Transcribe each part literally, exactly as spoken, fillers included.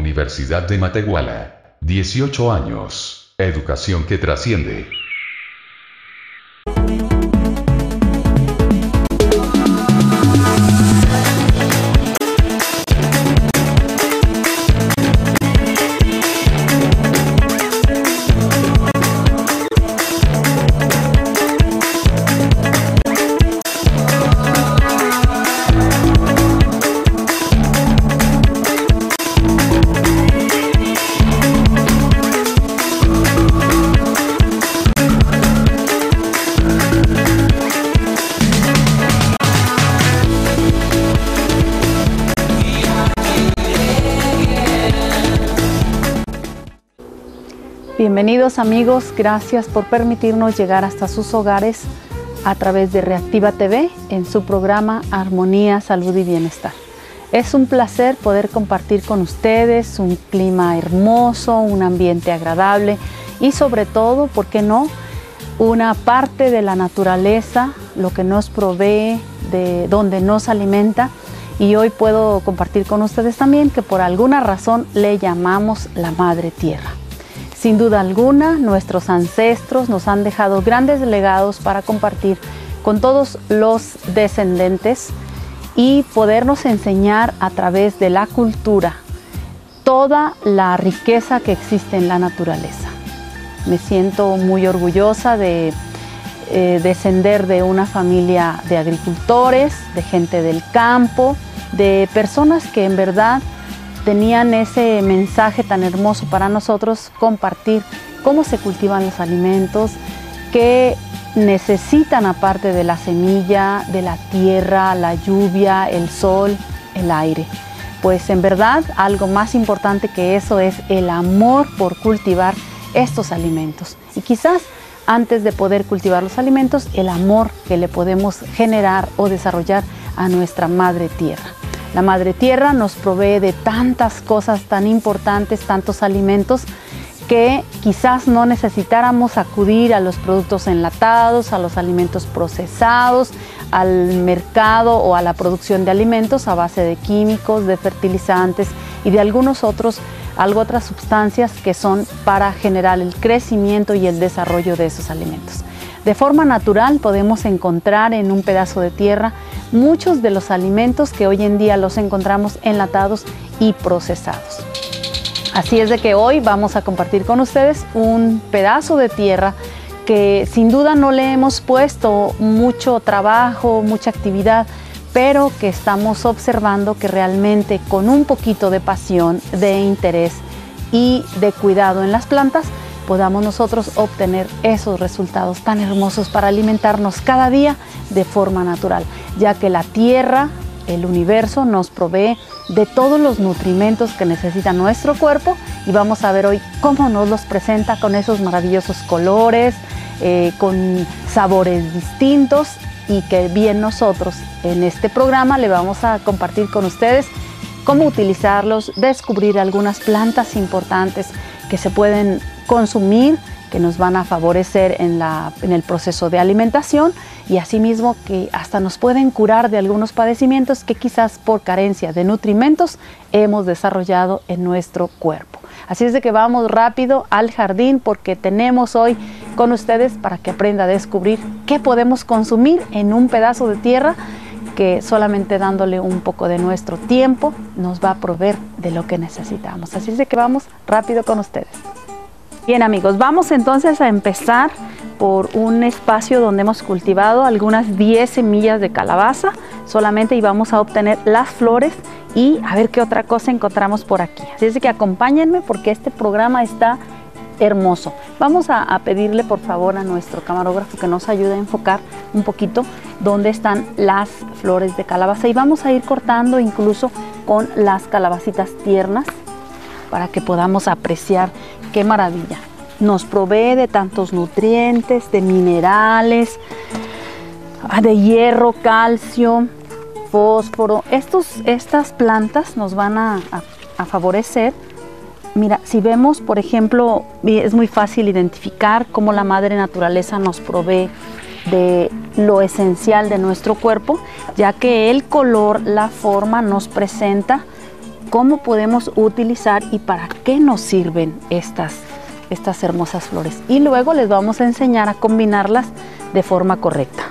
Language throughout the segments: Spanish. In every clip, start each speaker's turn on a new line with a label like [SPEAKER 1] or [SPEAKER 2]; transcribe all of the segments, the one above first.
[SPEAKER 1] Universidad de Matehuala. dieciocho años. Educación que trasciende.
[SPEAKER 2] Bienvenidos amigos, gracias por permitirnos llegar hasta sus hogares a través de Reactiva T V en su programa Armonía, Salud y Bienestar. Es un placer poder compartir con ustedes un clima hermoso, un ambiente agradable y sobre todo, ¿por qué no?, una parte de la naturaleza, lo que nos provee, de donde nos alimenta. Y hoy puedo compartir con ustedes también que por alguna razón le llamamos la Madre Tierra. Sin duda alguna, nuestros ancestros nos han dejado grandes legados para compartir con todos los descendentes y podernos enseñar a través de la cultura toda la riqueza que existe en la naturaleza. Me siento muy orgullosa de eh, descender de una familia de agricultores, de gente del campo, de personas que en verdad tenían ese mensaje tan hermoso para nosotros, compartir cómo se cultivan los alimentos, qué necesitan aparte de la semilla, de la tierra, la lluvia, el sol, el aire. Pues en verdad algo más importante que eso es el amor por cultivar estos alimentos. Y quizás antes de poder cultivar los alimentos, el amor que le podemos generar o desarrollar a nuestra Madre Tierra. La Madre Tierra nos provee de tantas cosas tan importantes, tantos alimentos, que quizás no necesitáramos acudir a los productos enlatados, a los alimentos procesados, al mercado o a la producción de alimentos a base de químicos, de fertilizantes y de algunos otros, algo otras sustancias que son para generar el crecimiento y el desarrollo de esos alimentos. De forma natural podemos encontrar en un pedazo de tierra muchos de los alimentos que hoy en día los encontramos enlatados y procesados. Así es de que hoy vamos a compartir con ustedes un pedazo de tierra que sin duda no le hemos puesto mucho trabajo, mucha actividad, pero que estamos observando que realmente con un poquito de pasión, de interés y de cuidado en las plantas, podamos nosotros obtener esos resultados tan hermosos para alimentarnos cada día de forma natural, ya que la tierra, el universo, nos provee de todos los nutrimentos que necesita nuestro cuerpo y vamos a ver hoy cómo nos los presenta con esos maravillosos colores, eh, con sabores distintos y que bien nosotros en este programa le vamos a compartir con ustedes cómo utilizarlos, descubrir algunas plantas importantes que se pueden consumir, que nos van a favorecer en, la, en el proceso de alimentación y asimismo que hasta nos pueden curar de algunos padecimientos que quizás por carencia de nutrimentos hemos desarrollado en nuestro cuerpo. Así es de que vamos rápido al jardín porque tenemos hoy con ustedes para que aprenda a descubrir qué podemos consumir en un pedazo de tierra que solamente dándole un poco de nuestro tiempo nos va a proveer de lo que necesitamos. Así es de que vamos rápido con ustedes. Bien amigos, vamos entonces a empezar por un espacio donde hemos cultivado algunas diez semillas de calabaza solamente y vamos a obtener las flores y a ver qué otra cosa encontramos por aquí. Así es que acompáñenme porque este programa está hermoso. Vamos a, a pedirle por favor a nuestro camarógrafo que nos ayude a enfocar un poquito dónde están las flores de calabaza y vamos a ir cortando incluso con las calabacitas tiernas para que podamos apreciar qué maravilla. Nos provee de tantos nutrientes, de minerales, de hierro, calcio, fósforo. Estos, estas plantas nos van a, a, a favorecer. Mira, si vemos, por ejemplo, es muy fácil identificar cómo la madre naturaleza nos provee de lo esencial de nuestro cuerpo, ya que el color, la forma nos presenta cómo podemos utilizar y para qué nos sirven estas, estas hermosas flores. Y luego les vamos a enseñar a combinarlas de forma correcta.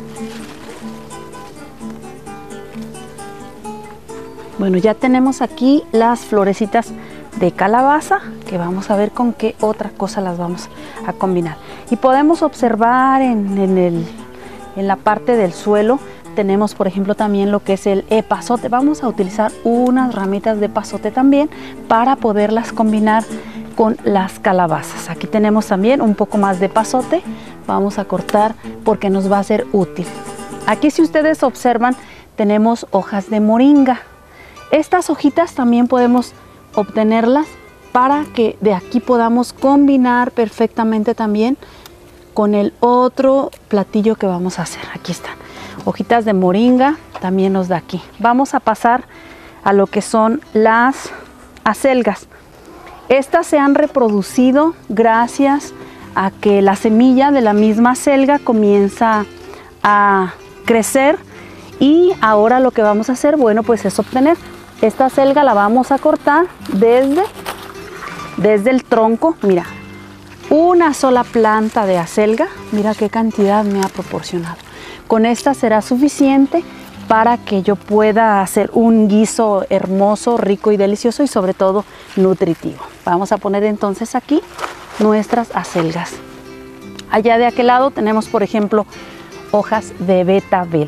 [SPEAKER 2] Bueno, ya tenemos aquí las florecitas de calabaza, que vamos a ver con qué otra cosa las vamos a combinar. Y podemos observar en, en, el, en la parte del suelo, tenemos por ejemplo también lo que es el epazote. Vamos a utilizar unas ramitas de epazote también para poderlas combinar con las calabazas. Aquí tenemos también un poco más de epazote, vamos a cortar porque nos va a ser útil. Aquí, si ustedes observan, tenemos hojas de moringa. Estas hojitas también podemos obtenerlas para que de aquí podamos combinar perfectamente también con el otro platillo que vamos a hacer. Aquí están, hojitas de moringa, también nos da aquí. Vamos a pasar a lo que son las acelgas. Estas se han reproducido gracias a que la semilla de la misma acelga comienza a crecer, y ahora lo que vamos a hacer, bueno, pues es obtener esta acelga. La vamos a cortar desde, desde el tronco. Mira, una sola planta de acelga, mira qué cantidad me ha proporcionado. Con esta será suficiente para que yo pueda hacer un guiso hermoso, rico y delicioso, y sobre todo nutritivo. Vamos a poner entonces aquí nuestras acelgas. Allá de aquel lado tenemos, por ejemplo, hojas de betabel.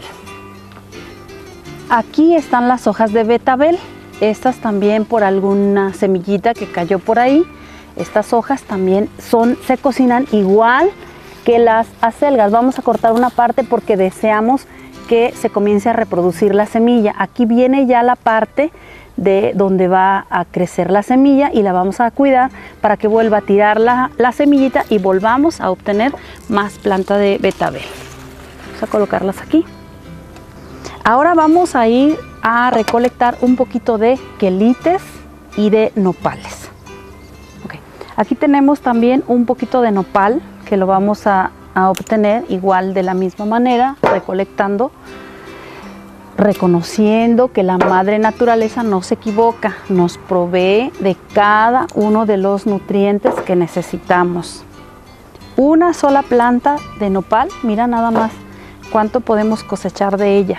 [SPEAKER 2] Aquí están las hojas de betabel, estas también por alguna semillita que cayó por ahí. Estas hojas también son, se cocinan igual que las acelgas. Vamos a cortar una parte porque deseamos que se comience a reproducir la semilla. Aquí viene ya la parte de donde va a crecer la semilla y la vamos a cuidar para que vuelva a tirar la, la semillita y volvamos a obtener más planta de betabel. Vamos a colocarlas aquí. Ahora vamos a ir a recolectar un poquito de quelites y de nopales. Okay. Aquí tenemos también un poquito de nopal que lo vamos a, a obtener igual de la misma manera, recolectando, reconociendo que la madre naturaleza no se equivoca, nos provee de cada uno de los nutrientes que necesitamos. Una sola planta de nopal, mira nada más cuánto podemos cosechar de ella.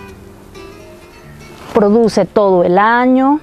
[SPEAKER 2] Produce todo el año.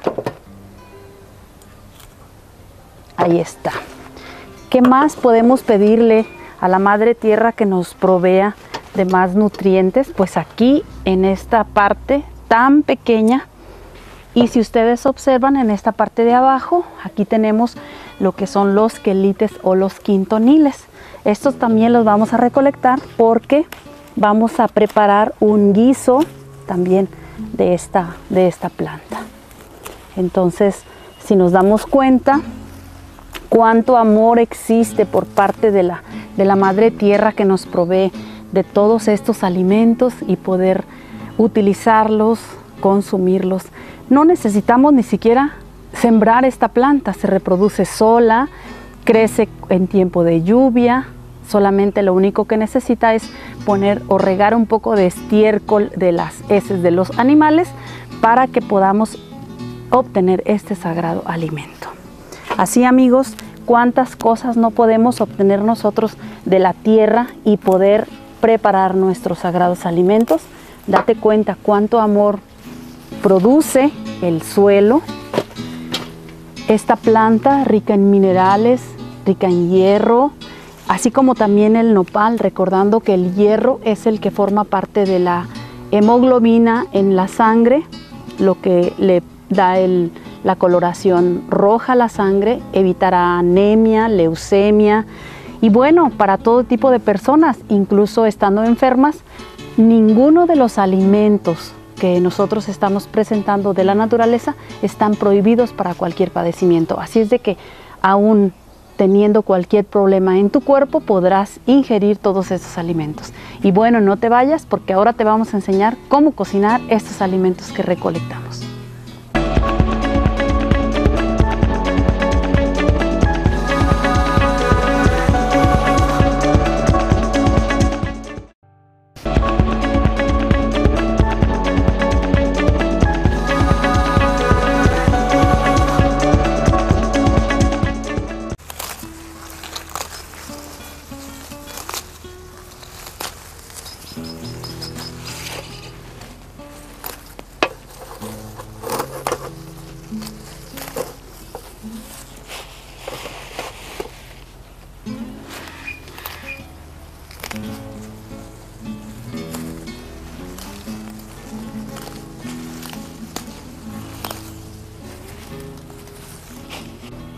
[SPEAKER 2] Ahí está. ¿Qué más podemos pedirle a la madre tierra que nos provea de más nutrientes? Pues aquí en esta parte tan pequeña, y si ustedes observan en esta parte de abajo, aquí tenemos lo que son los quelites o los quintoniles. Estos también los vamos a recolectar porque vamos a preparar un guiso también de esta, de esta planta. Entonces, si nos damos cuenta cuánto amor existe por parte de la, de la madre tierra que nos provee de todos estos alimentos y poder utilizarlos, consumirlos. No necesitamos ni siquiera sembrar esta planta, se reproduce sola, crece en tiempo de lluvia. Solamente lo único que necesita es poner o regar un poco de estiércol de las heces de los animales para que podamos obtener este sagrado alimento. Así, amigos, cuántas cosas no podemos obtener nosotros de la tierra y poder preparar nuestros sagrados alimentos. Date cuenta cuánto amor produce el suelo, esta planta rica en minerales, rica en hierro, así como también el nopal, recordando que el hierro es el que forma parte de la hemoglobina en la sangre, lo que le da el, la coloración roja a la sangre, evitará anemia, leucemia, y bueno, para todo tipo de personas, incluso estando enfermas, ninguno de los alimentos que nosotros estamos presentando de la naturaleza están prohibidos para cualquier padecimiento. Así es de que aún teniendo cualquier problema en tu cuerpo, podrás ingerir todos estos alimentos. Y bueno, no te vayas porque ahora te vamos a enseñar cómo cocinar estos alimentos que recolectamos.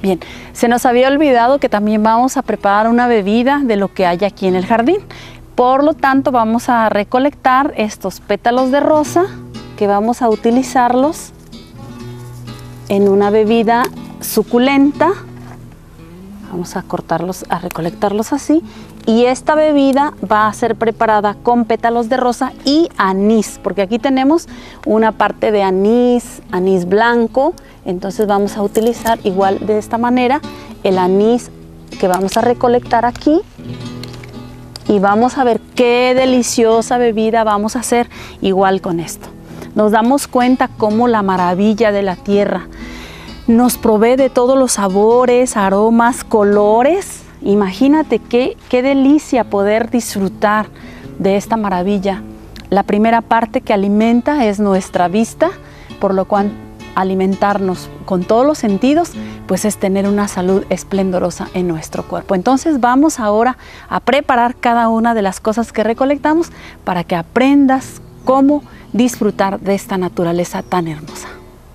[SPEAKER 2] Bien, se nos había olvidado que también vamos a preparar una bebida de lo que hay aquí en el jardín. Por lo tanto, vamos a recolectar estos pétalos de rosa que vamos a utilizarlos en una bebida suculenta. Vamos a cortarlos, a recolectarlos así. Y esta bebida va a ser preparada con pétalos de rosa y anís, porque aquí tenemos una parte de anís, anís blanco. Entonces vamos a utilizar igual de esta manera el anís que vamos a recolectar aquí. Y vamos a ver qué deliciosa bebida vamos a hacer igual con esto. Nos damos cuenta cómo la maravilla de la tierra nos provee de todos los sabores, aromas, colores. Imagínate qué, qué delicia poder disfrutar de esta maravilla. La primera parte que alimenta es nuestra vista, por lo cual alimentarnos con todos los sentidos, pues es tener una salud esplendorosa en nuestro cuerpo. Entonces vamos ahora a preparar cada una de las cosas que recolectamos para que aprendas cómo disfrutar de esta naturaleza tan hermosa.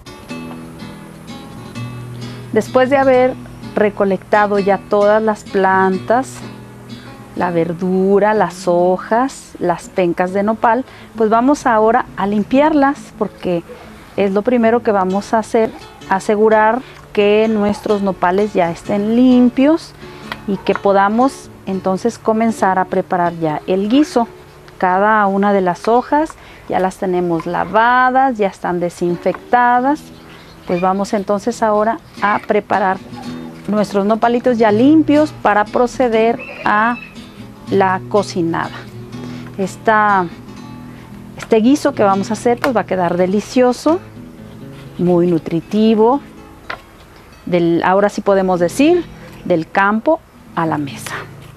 [SPEAKER 2] Después de haber recolectado ya todas las plantas, la verdura, las hojas, las pencas de nopal, pues vamos ahora a limpiarlas, porque es lo primero que vamos a hacer, asegurar que nuestros nopales ya estén limpios y que podamos entonces comenzar a preparar ya el guiso. Cada una de las hojas ya las tenemos lavadas, ya están desinfectadas. Pues vamos entonces ahora a preparar nuestros nopalitos ya limpios para proceder a la cocinada. Esta, este guiso que vamos a hacer pues va a quedar delicioso, muy nutritivo. Del, ahora sí podemos decir, del campo a la mesa.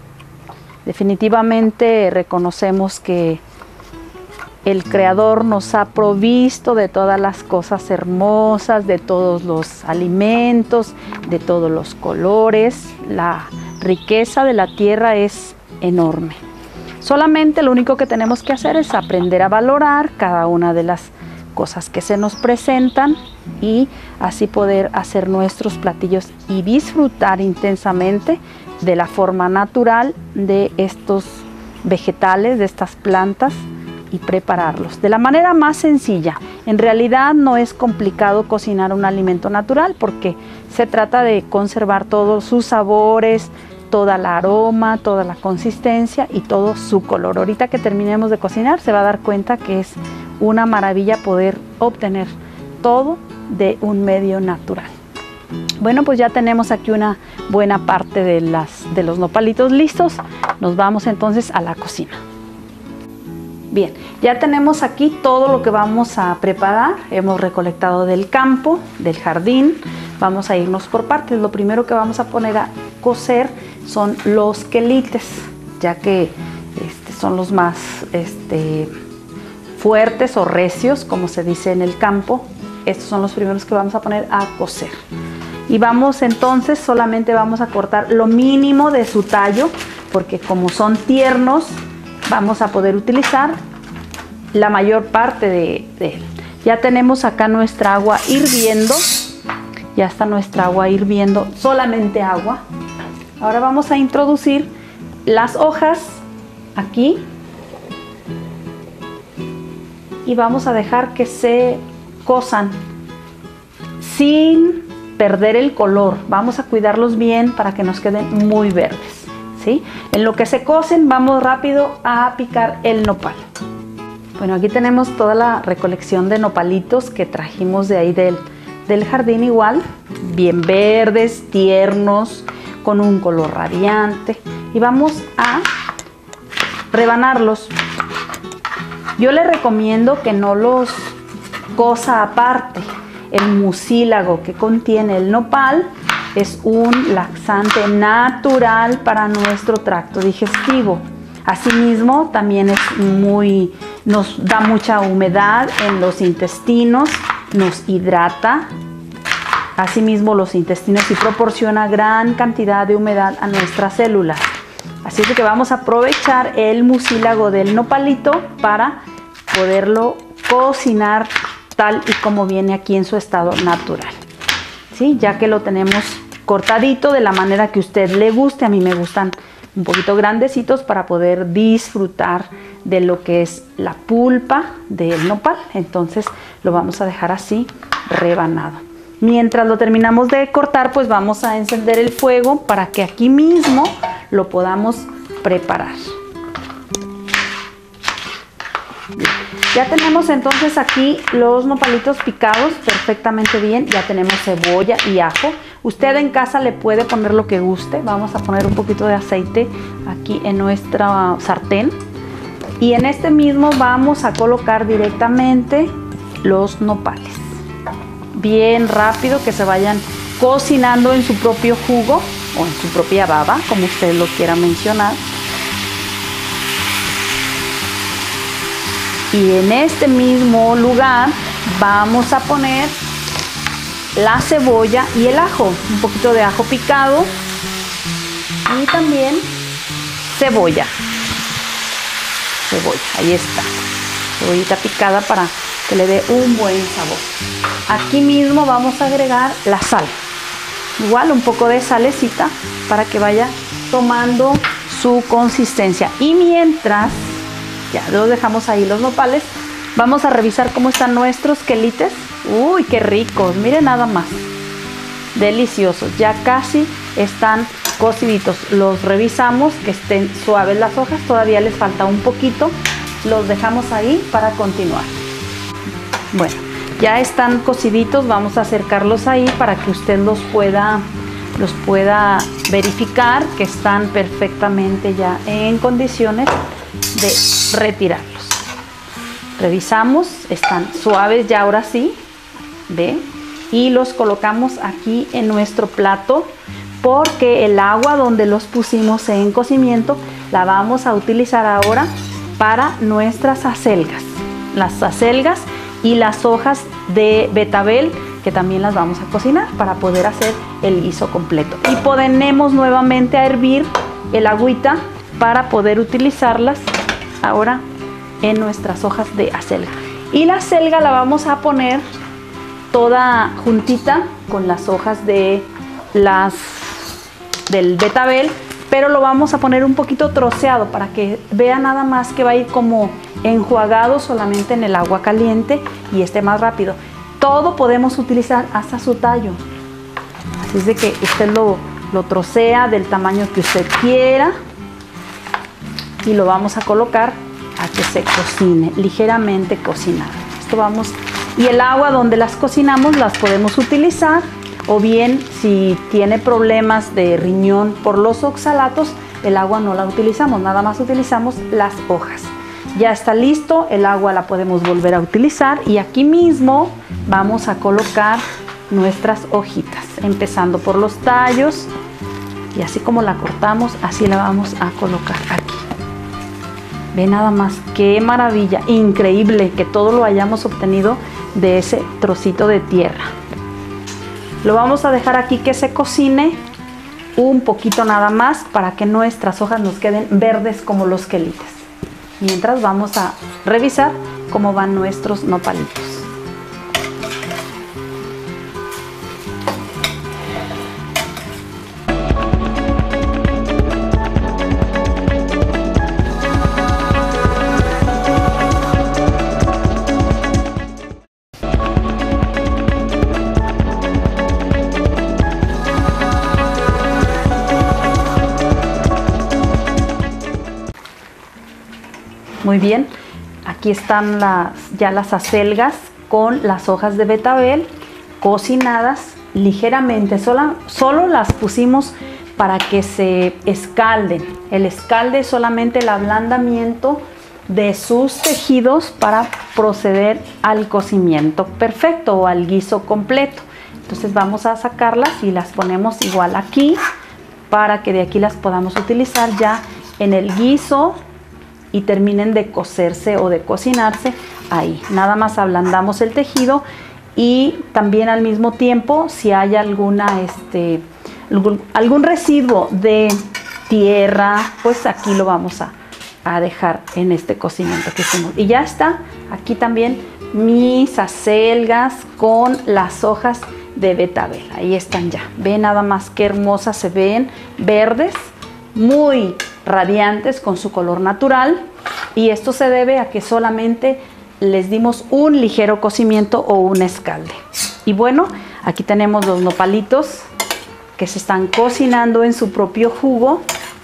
[SPEAKER 2] Definitivamente reconocemos que el Creador nos ha provisto de todas las cosas hermosas, de todos los alimentos, de todos los colores. La riqueza de la tierra es enorme. Solamente lo único que tenemos que hacer es aprender a valorar cada una de las cosas que se nos presentan y así poder hacer nuestros platillos y disfrutar intensamente de la forma natural de estos vegetales, de estas plantas, y prepararlos de la manera más sencilla. En realidad no es complicado cocinar un alimento natural, porque se trata de conservar todos sus sabores, toda la aroma, toda la consistencia y todo su color. Ahorita que terminemos de cocinar se va a dar cuenta que es una maravilla poder obtener todo de un medio natural. Bueno, pues ya tenemos aquí una buena parte de, las, de los nopalitos listos. Nos vamos entonces a la cocina. Bien, ya tenemos aquí todo lo que vamos a preparar. Hemos recolectado del campo, del jardín. Vamos a irnos por partes. Lo primero que vamos a poner a cocer son los quelites, ya que este, son los más este, fuertes o recios, como se dice en el campo. Estos son los primeros que vamos a poner a cocer. Y vamos entonces, solamente vamos a cortar lo mínimo de su tallo, porque como son tiernos, vamos a poder utilizar la mayor parte de, de él. Ya tenemos acá nuestra agua hirviendo. Ya está nuestra agua hirviendo, solamente agua. Ahora vamos a introducir las hojas aquí. Y vamos a dejar que se cozan sin perder el color. Vamos a cuidarlos bien para que nos queden muy verdes, ¿sí? En lo que se cocen, vamos rápido a picar el nopal. Bueno, aquí tenemos toda la recolección de nopalitos que trajimos de ahí del, del jardín, igual, bien verdes, tiernos, con un color radiante. Y vamos a rebanarlos. Yo les recomiendo que no los cosa aparte. El mucílago que contiene el nopal es un laxante natural para nuestro tracto digestivo. Asimismo, también es muy, nos da mucha humedad en los intestinos, nos hidrata. Asimismo, los intestinos y proporciona gran cantidad de humedad a nuestras células. Así es que vamos a aprovechar el mucílago del nopalito para poderlo cocinar tal y como viene aquí en su estado natural, ¿sí? Ya que lo tenemos cortadito de la manera que a usted le guste. A mí me gustan un poquito grandecitos para poder disfrutar de lo que es la pulpa del nopal. Entonces lo vamos a dejar así rebanado. Mientras lo terminamos de cortar, pues vamos a encender el fuego para que aquí mismo lo podamos preparar. Bien. Ya tenemos entonces aquí los nopalitos picados perfectamente bien. Ya tenemos cebolla y ajo. Usted en casa le puede poner lo que guste. Vamos a poner un poquito de aceite aquí en nuestra sartén. Y en este mismo vamos a colocar directamente los nopales. Bien rápido, que se vayan cocinando en su propio jugo o en su propia baba, como usted lo quiera mencionar. Y en este mismo lugar vamos a poner la cebolla y el ajo, un poquito de ajo picado y también cebolla. Cebolla, ahí está, cebollita picada para que le dé un buen sabor. Aquí mismo vamos a agregar la sal, igual un poco de salecita para que vaya tomando su consistencia. Y mientras ya los dejamos ahí los nopales, vamos a revisar cómo están nuestros quelites. Uy, qué ricos, miren nada más, deliciosos, ya casi están cociditos. Los revisamos que estén suaves las hojas, todavía les falta un poquito, los dejamos ahí para continuar. Bueno, ya están cociditos, vamos a acercarlos ahí para que usted los pueda, los pueda verificar que están perfectamente ya en condiciones de retirarlos. Revisamos, están suaves ya ahora sí, ¿ve? Y los colocamos aquí en nuestro plato, porque el agua donde los pusimos en cocimiento la vamos a utilizar ahora para nuestras acelgas. Las acelgas y las hojas de betabel, que también las vamos a cocinar para poder hacer el guiso completo. Y ponemos nuevamente a hervir el agüita para poder utilizarlas ahora en nuestras hojas de acelga. Y la acelga la vamos a poner toda juntita con las hojas de las del betabel, pero lo vamos a poner un poquito troceado para que vea nada más que va a ir como enjuagado solamente en el agua caliente y esté más rápido. Todo podemos utilizar hasta su tallo, así es de que usted lo, lo trocea del tamaño que usted quiera y lo vamos a colocar a que se cocine, ligeramente cocinado. Esto vamos, y el agua donde las cocinamos las podemos utilizar, o bien si tiene problemas de riñón por los oxalatos, el agua no la utilizamos, nada más utilizamos las hojas. Ya está listo, el agua la podemos volver a utilizar y aquí mismo vamos a colocar nuestras hojitas, empezando por los tallos, y así como la cortamos, así la vamos a colocar aquí. Ve nada más, qué maravilla, increíble que todo lo hayamos obtenido de ese trocito de tierra. Lo vamos a dejar aquí que se cocine un poquito nada más para que nuestras hojas nos queden verdes como los quelites. Mientras vamos a revisar cómo van nuestros nopalitos. Muy bien, aquí están las, ya las acelgas con las hojas de betabel cocinadas ligeramente. Sola, solo las pusimos para que se escalden. El escalde es solamente el ablandamiento de sus tejidos para proceder al cocimiento perfecto o al guiso completo. Entonces vamos a sacarlas y las ponemos igual aquí para que de aquí las podamos utilizar ya en el guiso y terminen de cocerse o de cocinarse ahí. Nada más ablandamos el tejido y también al mismo tiempo, si hay alguna, este, algún, algún residuo de tierra, pues aquí lo vamos a, a dejar en este cocimiento que hicimos. Y ya está, aquí también mis acelgas con las hojas de betabel. Ahí están ya. Ven nada más qué hermosas se ven, verdes, muy radiantes con su color natural. Y esto se debe a que solamente les dimos un ligero cocimiento o un escalde. Y bueno, aquí tenemos los nopalitos que se están cocinando en su propio jugo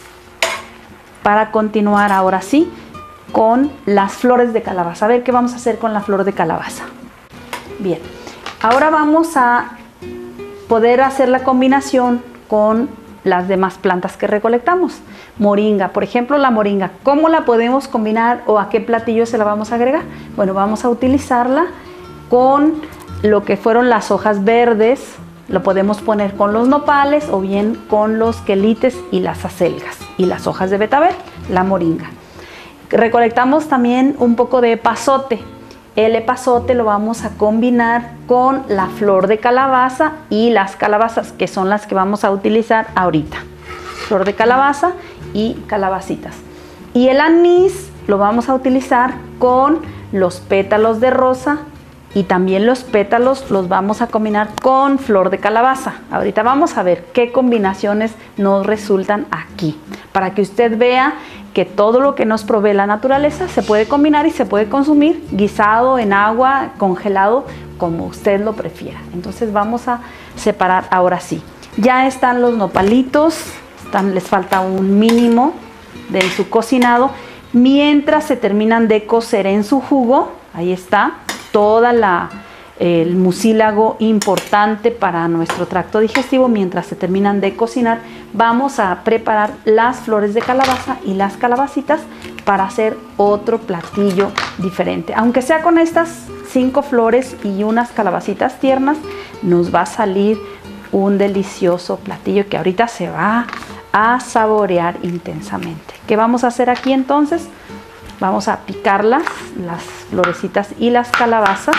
[SPEAKER 2] para continuar ahora sí con las flores de calabaza. A ver qué vamos a hacer con la flor de calabaza. Bien, ahora vamos a poder hacer la combinación con las demás plantas que recolectamos. Moringa, por ejemplo, la moringa, ¿cómo la podemos combinar o a qué platillo se la vamos a agregar? Bueno, vamos a utilizarla con lo que fueron las hojas verdes, lo podemos poner con los nopales o bien con los quelites y las acelgas y las hojas de betabel, la moringa. Recolectamos también un poco de epazote. El epazote lo vamos a combinar con la flor de calabaza y las calabazas, que son las que vamos a utilizar ahorita. Flor de calabaza y calabacitas. Y el anís lo vamos a utilizar con los pétalos de rosa y también los pétalos los vamos a combinar con flor de calabaza. Ahorita vamos a ver qué combinaciones nos resultan aquí, para que usted vea que todo lo que nos provee la naturaleza se puede combinar y se puede consumir guisado, en agua, congelado, como usted lo prefiera. Entonces vamos a separar ahora sí. Ya están los nopalitos, están, les falta un mínimo de su cocinado. Mientras se terminan de cocer en su jugo, ahí está, toda la el mucílago importante para nuestro tracto digestivo. Mientras se terminan de cocinar, vamos a preparar las flores de calabaza y las calabacitas para hacer otro platillo diferente. Aunque sea con estas cinco flores y unas calabacitas tiernas, nos va a salir un delicioso platillo que ahorita se va a saborear intensamente. ¿Qué vamos a hacer aquí entonces? Vamos a picarlas, las florecitas y las calabazas.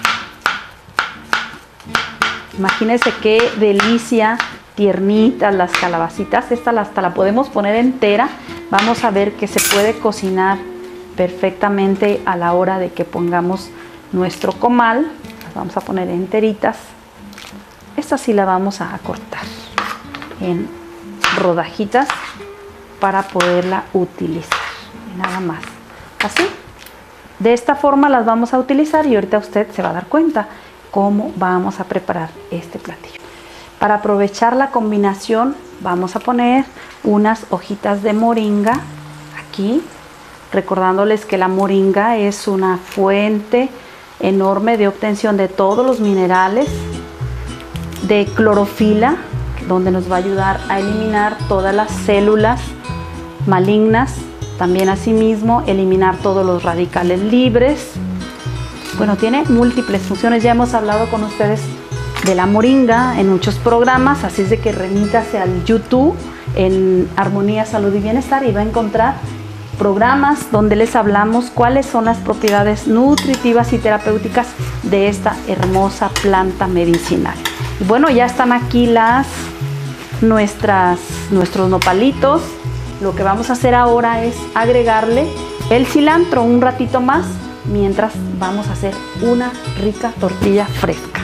[SPEAKER 2] Imagínense qué delicia, tiernitas las calabacitas. Esta hasta la podemos poner entera. Vamos a ver que se puede cocinar perfectamente a la hora de que pongamos nuestro comal. Las vamos a poner enteritas. Esta sí la vamos a cortar en rodajitas para poderla utilizar. Nada más. Así. De esta forma las vamos a utilizar y ahorita usted se va a dar cuenta cómo vamos a preparar este platillo. Para aprovechar la combinación vamos a poner unas hojitas de moringa aquí, recordándoles que la moringa es una fuente enorme de obtención de todos los minerales, de clorofila, donde nos va a ayudar a eliminar todas las células malignas, también asimismo eliminar todos los radicales libres. Bueno, tiene múltiples funciones. Ya hemos hablado con ustedes de la moringa en muchos programas, así es de que remítase al YouTube en Armonía, Salud y Bienestar y va a encontrar programas donde les hablamos cuáles son las propiedades nutritivas y terapéuticas de esta hermosa planta medicinal. Y bueno, ya están aquí las nuestras nuestros nopalitos. Lo que vamos a hacer ahora es agregarle el cilantro un ratito más, mientras vamos a hacer una rica tortilla fresca.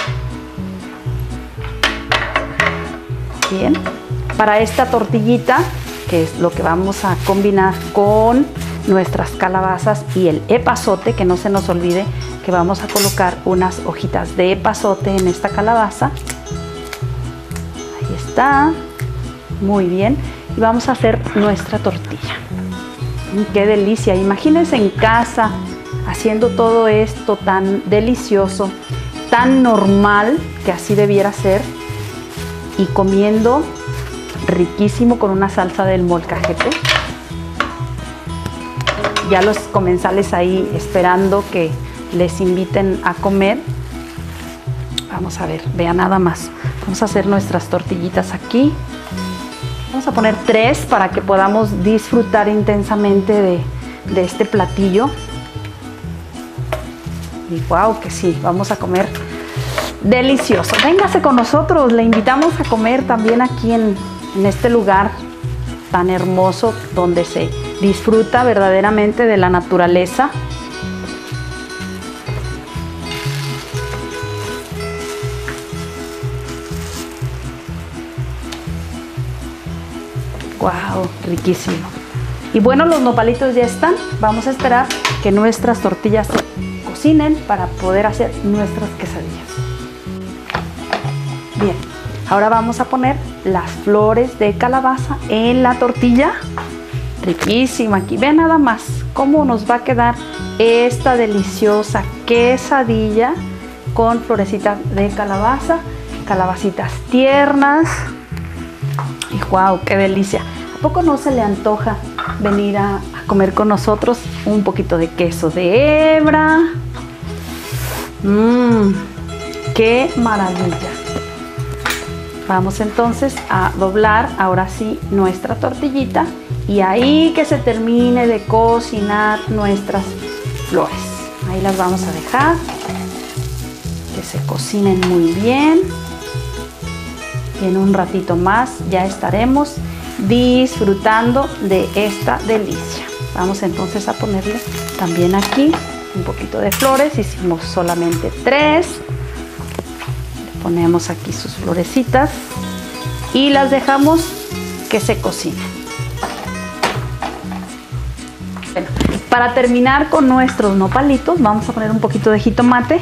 [SPEAKER 2] Bien, para esta tortillita, que es lo que vamos a combinar con nuestras calabazas y el epazote, que no se nos olvide que vamos a colocar unas hojitas de epazote en esta calabaza. Ahí está, muy bien, y vamos a hacer nuestra tortilla. ¡Qué delicia! Imagínense en casa haciendo todo esto tan delicioso, tan normal, que así debiera ser, y comiendo riquísimo con una salsa del molcajete. Ya los comensales ahí esperando que les inviten a comer. Vamos a ver, vean nada más. Vamos a hacer nuestras tortillitas aquí. Vamos a poner tres para que podamos disfrutar intensamente de, de este platillo. Y wow, que sí, vamos a comer delicioso. Véngase con nosotros, le invitamos a comer también aquí en, en este lugar tan hermoso donde se disfruta verdaderamente de la naturaleza. ¡Wow! Riquísimo. Y bueno, los nopalitos ya están. Vamos a esperar que nuestras tortillas se cocinen para poder hacer nuestras quesadillas. Bien, ahora vamos a poner las flores de calabaza en la tortilla. Riquísima. Aquí vean nada más cómo nos va a quedar esta deliciosa quesadilla con florecitas de calabaza, calabacitas tiernas. Y wow, qué delicia. ¿A poco no se le antoja venir a, a comer con nosotros un poquito de queso de hebra? Mmm, qué maravilla. Vamos entonces a doblar ahora sí nuestra tortillita y ahí que se termine de cocinar nuestras flores. Ahí las vamos a dejar que se cocinen muy bien. Y en un ratito más ya estaremos disfrutando de esta delicia. Vamos entonces a ponerle también aquí un poquito de flores. Hicimos solamente tres. Le ponemos aquí sus florecitas y las dejamos que se cocinen. Bueno, para terminar con nuestros nopalitos vamos a poner un poquito de jitomate.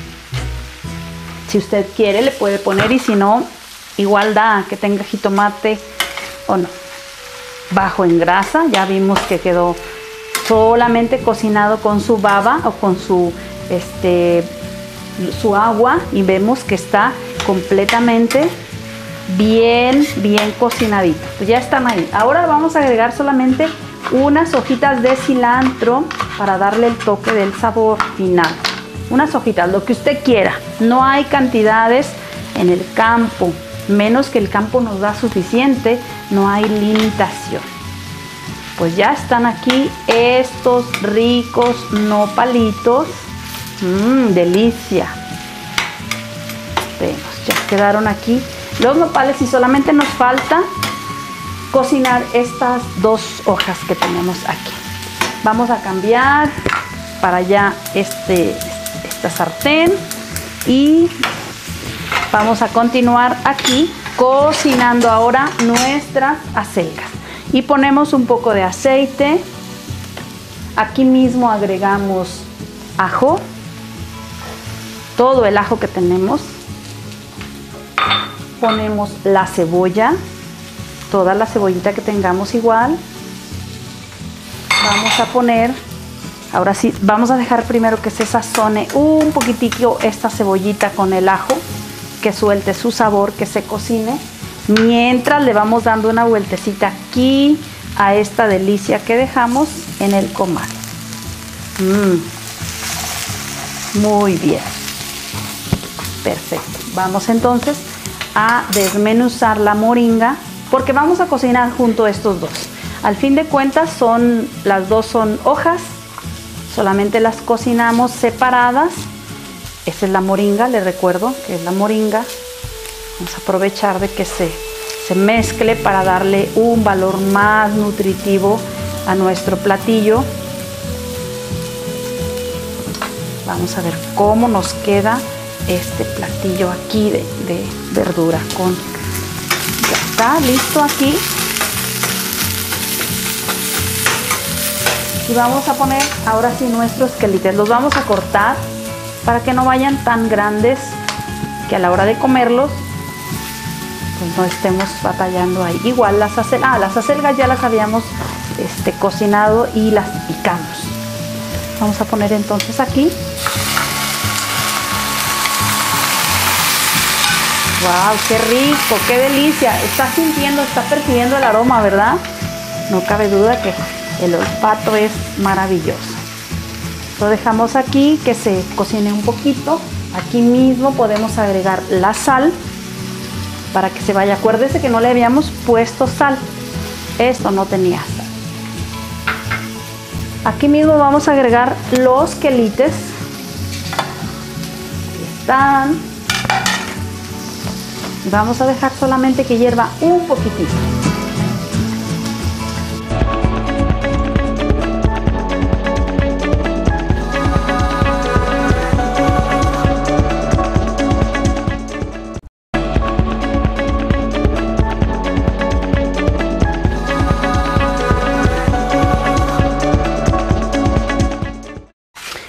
[SPEAKER 2] Si usted quiere le puede poner, y si no, igual da que tenga jitomate o no. Bajo en grasa, ya vimos que quedó solamente cocinado con su baba o con su, este, su agua, y vemos que está completamente bien, bien cocinadito. Pues ya están ahí. Ahora vamos a agregar solamente unas hojitas de cilantro para darle el toque del sabor final. Unas hojitas, lo que usted quiera. No hay cantidades en el campo. Menos que el campo nos da suficiente, no hay limitación. Pues ya están aquí estos ricos nopalitos. Mmm, delicia. Vemos, ya quedaron aquí los nopales y solamente nos falta cocinar estas dos hojas que tenemos aquí. Vamos a cambiar para allá este, esta sartén y vamos a continuar aquí cocinando ahora nuestras acelgas. Y ponemos un poco de aceite. Aquí mismo agregamos ajo. Todo el ajo que tenemos. Ponemos la cebolla. Toda la cebollita que tengamos igual. Vamos a poner, ahora sí, vamos a dejar primero que se sazone un poquitico esta cebollita con el ajo. Que suelte su sabor, que se cocine, mientras le vamos dando una vueltecita aquí a esta delicia que dejamos en el comal. Mm. Muy bien, perfecto. Vamos entonces a desmenuzar la moringa porque vamos a cocinar junto a estos dos. Al fin de cuentas son, las dos son hojas, solamente las cocinamos separadas. Esta es la moringa, les recuerdo que es la moringa. Vamos a aprovechar de que se, se mezcle para darle un valor más nutritivo a nuestro platillo. Vamos a ver cómo nos queda este platillo aquí de, de verdura con... Ya está listo aquí. Y vamos a poner ahora sí nuestros quelites. Los vamos a cortar para que no vayan tan grandes que a la hora de comerlos pues no estemos batallando ahí. Igual las acelgas, ah, las acelgas ya las habíamos este, cocinado y las picamos. Vamos a poner entonces aquí. ¡Wow! ¡Qué rico! ¡Qué delicia! Está sintiendo, está percibiendo el aroma, ¿verdad? No cabe duda que el olfato es maravilloso. Lo dejamos aquí que se cocine un poquito. Aquí mismo podemos agregar la sal para que se vaya. Acuérdese que no le habíamos puesto sal. Esto no tenía sal. Aquí mismo vamos a agregar los quelites. Aquí están. Y vamos a dejar solamente que hierva un poquitito.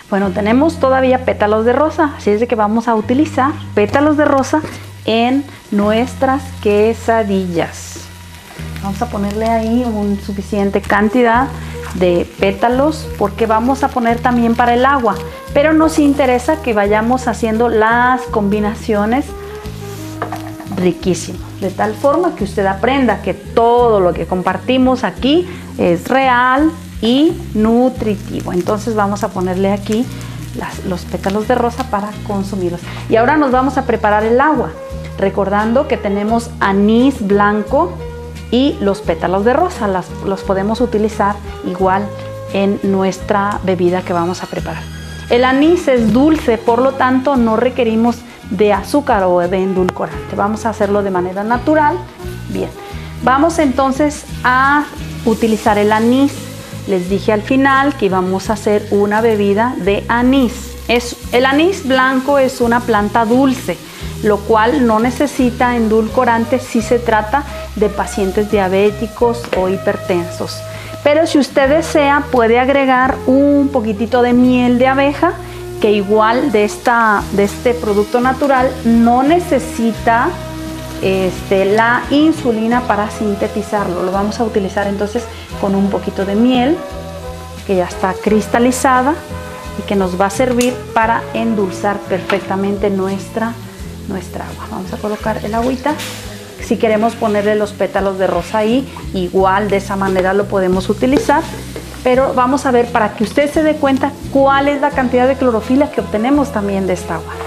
[SPEAKER 2] Bueno, tenemos todavía pétalos de rosa, así es de que vamos a utilizar pétalos de rosa en nuestras quesadillas. Vamos a ponerle ahí una suficiente cantidad de pétalos porque vamos a poner también para el agua, pero nos interesa que vayamos haciendo las combinaciones riquísimas, de tal forma que usted aprenda que todo lo que compartimos aquí es real y nutritivo. Entonces vamos a ponerle aquí las, los pétalos de rosa para consumirlos. Y ahora nos vamos a preparar el agua, recordando que tenemos anís blanco y los pétalos de rosa. Las, los podemos utilizar igual en nuestra bebida que vamos a preparar. El anís es dulce, por lo tanto no requerimos de azúcar o de endulcorante. Vamos a hacerlo de manera natural. Bien, vamos entonces a utilizar el anís. Les dije al final que íbamos a hacer una bebida de anís. Es, el anís blanco es una planta dulce, lo cual no necesita endulcorante si se trata de pacientes diabéticos o hipertensos. Pero si usted desea, puede agregar un poquitito de miel de abeja, que igual de, esta, de este producto natural no necesita este, la insulina para sintetizarlo. Lo vamos a utilizar entonces con un poquito de miel que ya está cristalizada y que nos va a servir para endulzar perfectamente nuestra, nuestra agua. Vamos a colocar el agüita. Si queremos ponerle los pétalos de rosa ahí, igual de esa manera lo podemos utilizar. Pero vamos a ver para que usted se dé cuenta cuál es la cantidad de clorofila que obtenemos también de esta agua.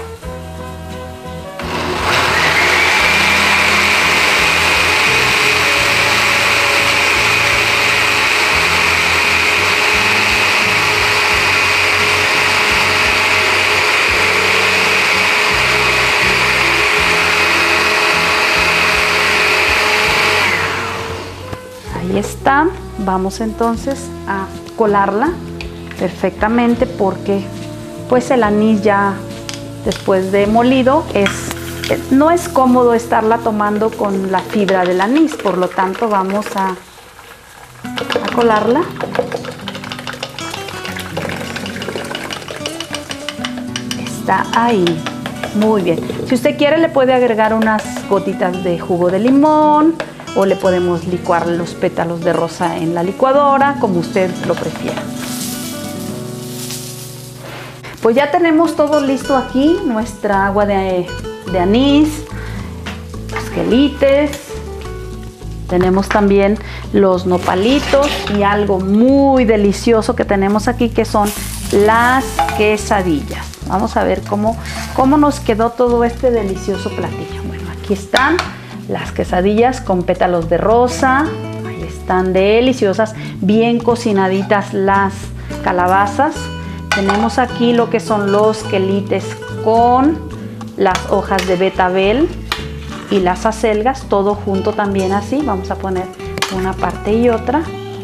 [SPEAKER 2] Ahí está. Vamos entonces a colarla perfectamente porque pues el anís ya después de molido es, no es cómodo estarla tomando con la fibra del anís, por lo tanto vamos a, a colarla. Está ahí, muy bien. Si usted quiere le puede agregar unas gotitas de jugo de limón, o le podemos licuar los pétalos de rosa en la licuadora, como usted lo prefiera. Pues ya tenemos todo listo aquí, nuestra agua de, de anís, los quelites, tenemos también los nopalitos y algo muy delicioso que tenemos aquí que son las quesadillas. Vamos a ver cómo, cómo nos quedó todo este delicioso platillo. Bueno, aquí están las quesadillas con pétalos de rosa, ahí están deliciosas, bien cocinaditas las calabazas. Tenemos aquí lo que son los quelites con las hojas de betabel y las acelgas, todo junto también así. Vamos a poner una parte y otra.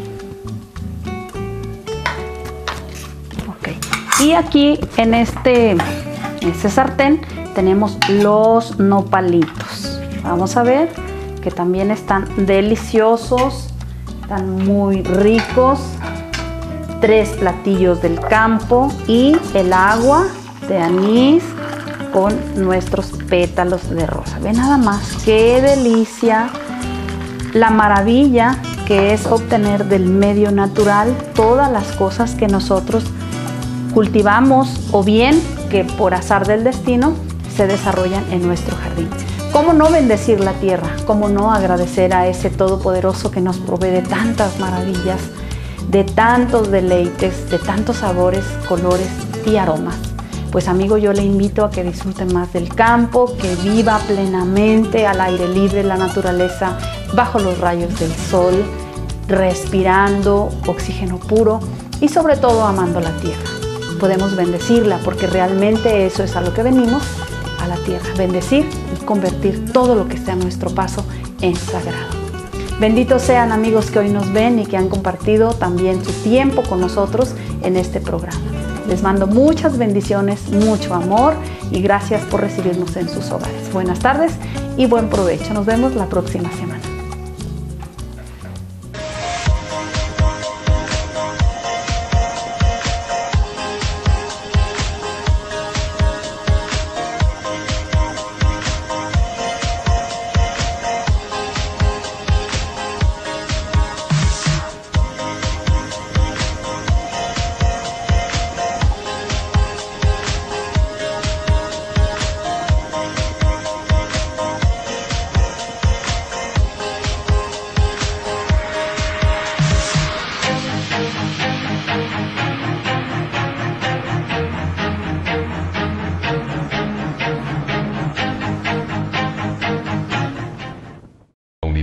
[SPEAKER 2] Ok, y aquí en este, en este sartén tenemos los nopalitos. Vamos a ver que también están deliciosos, están muy ricos. Tres platillos del campo y el agua de anís con nuestros pétalos de rosa. Ve nada más qué delicia, la maravilla que es obtener del medio natural todas las cosas que nosotros cultivamos o bien que por azar del destino se desarrollan en nuestro jardín. ¿Cómo no bendecir la tierra? ¿Cómo no agradecer a ese Todopoderoso que nos provee de tantas maravillas, de tantos deleites, de tantos sabores, colores y aromas? Pues amigo, yo le invito a que disfrute más del campo, que viva plenamente al aire libre, la naturaleza, bajo los rayos del sol, respirando oxígeno puro y sobre todo amando la tierra. Podemos bendecirla porque realmente eso es a lo que venimos, a la tierra, bendecir y convertir todo lo que esté a nuestro paso en sagrado. Benditos sean amigos que hoy nos ven y que han compartido también su tiempo con nosotros en este programa. Les mando muchas bendiciones, mucho amor y gracias por recibirnos en sus hogares. Buenas tardes y buen provecho. Nos vemos la próxima semana.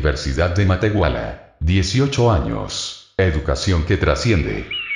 [SPEAKER 1] Universidad de Matehuala. dieciocho años. Educación que trasciende.